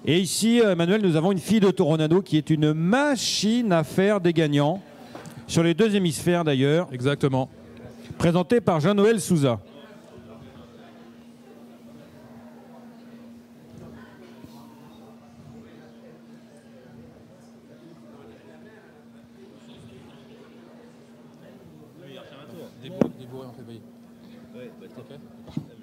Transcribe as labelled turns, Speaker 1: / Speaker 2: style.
Speaker 1: Et ici, Emmanuel, nous avons une fille de Toronado qui est une machine à faire des gagnants, sur les deux hémisphères d'ailleurs.
Speaker 2: Exactement.
Speaker 1: Présentée par Jean-Noël Souza.
Speaker 2: Débourré en février.
Speaker 3: Ouais, bah,
Speaker 2: Ok.